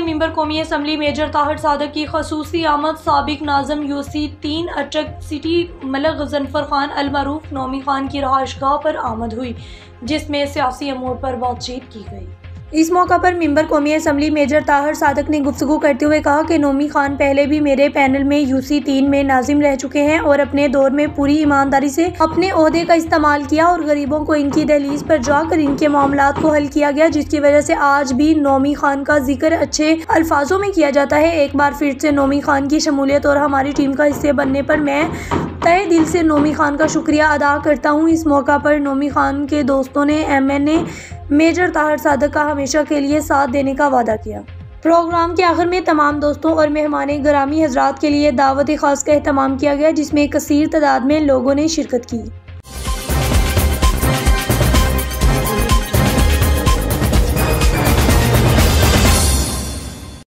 Member कौमी assembly major Tahir Sadiq की खसूसी आमद साबिक नाज़िम यूसी 3 अटक सिटी मलक गजनफर खान अलमारूफ नोमी खान की रहायशगाह पर आमद हुई, जिसमें सियासी अमूर पर बातचीत की गई। इस मौका पर मेंबर कौमी असम्बली मेजर ताहिर सादक ने गुफ्तगू करते हुए कहा कि नोमी खान पहले भी मेरे पैनल में यूसी 3 में नाजिम रह चुके हैं और अपने दौर में पूरी ईमानदारी से अपने ओहदे का इस्तेमाल किया और गरीबों को इनकी दहलीज पर जाकर इनके मामलात को हल किया गया, जिसकी वजह से आज भी नोमी खान का जिक्र अच्छे अल्फाजों में किया जाता है। एक बार फिर से नोमी खान की शमूलियत और हमारी टीम का हिस्से बनने पर मैं तहे दिल से नोमी खान का शुक्रिया अदा करता हूँ। इस मौका पर नोमी खान के दोस्तों ने MNA मेजर ताहिर सादक का हमेशा के लिए साथ देने का वादा किया। प्रोग्राम के आखिर में तमाम दोस्तों और मेहमान ग्रामी हजरात के लिए दावत खास का एहतमाम किया गया, जिसमें कसीर तादाद में लोगों ने शिरकत की।